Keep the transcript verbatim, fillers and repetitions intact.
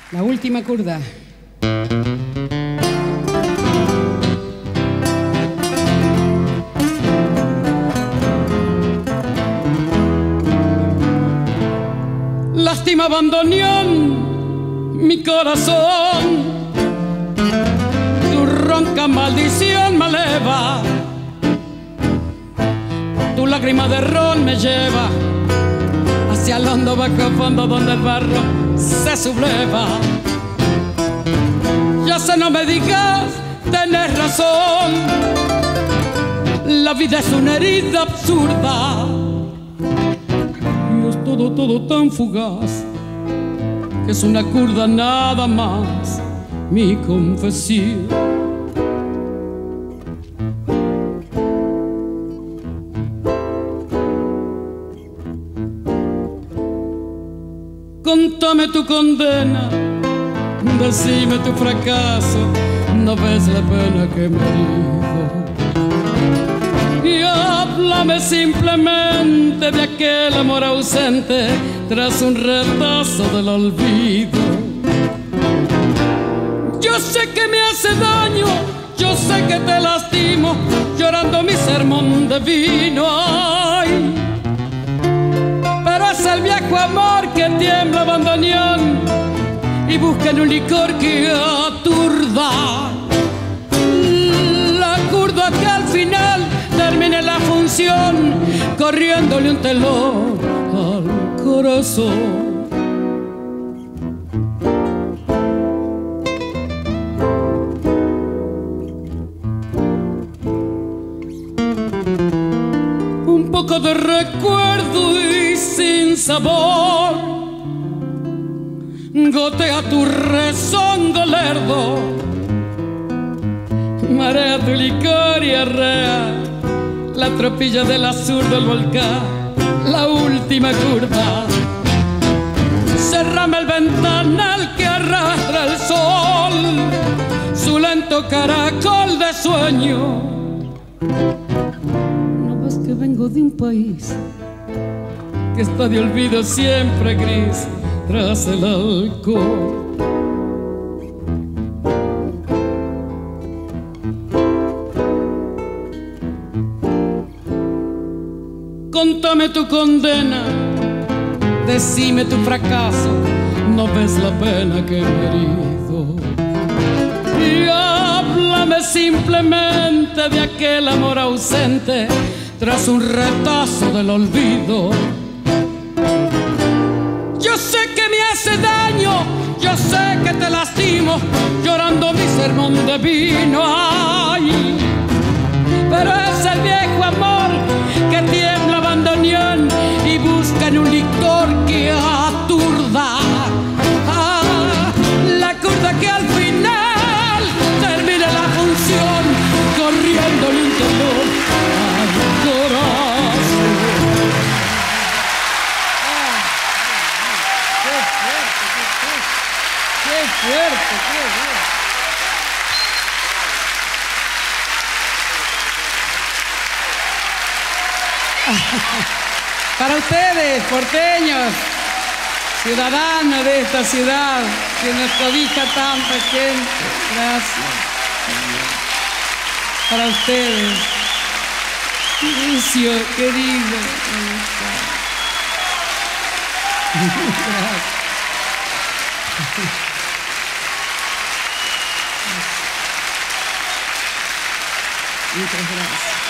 La última curda. Lástima bandoneón mi corazón, tu ronca maldición me eleva, tu lágrima de ron me lleva hacia el hondo bajo fondo donde el barro se subleva. Ya sé, no me digas, tenés razón, la vida es una herida absurda y es todo, todo tan fugaz que es una curda nada más, mi confesión. Contame tu condena, decime tu fracaso, no ves la pena que me herido. Y háblame simplemente de aquel amor ausente tras un retazo del olvido. Yo sé que me hace daño, yo sé que te lastimo, llorando mi sermón de vino. Ay, pero es el viejo amor que tiembla bandoneón y busca en un licor que aturda. La curda que al final termine la función corriéndole un telón al corazón. Un poco de recuerdo y sin sabor gotea tu rezongo lerdo, marea tu licor y arrea la tropilla del azul del volcán, la última curva. Cerrame el ventanal que arrastra el sol, su lento caracol de sueño. No ves que vengo de un país que está de olvido siempre gris tras el alcohol. Contame tu condena, decime tu fracaso, no ves la pena que me herido. Y háblame simplemente de aquel amor ausente tras un retazo del olvido. Yo sé que me hace daño, yo sé que te lastimo, llorando mi sermón de vino. Ay, pero es el viejo amor que tiembla bandoneón y busca en un licor que aturda. Ah, la curda que al final termine la función corriendo el interior al corazón. Ah, qué fuerte, qué fuerte, qué fuerte, qué fuerte. Para ustedes, porteños, ciudadanos de esta ciudad, que nos cobija tan pequeño, gracias. Para ustedes, Lucio, querido. Gracias. Muchas gracias.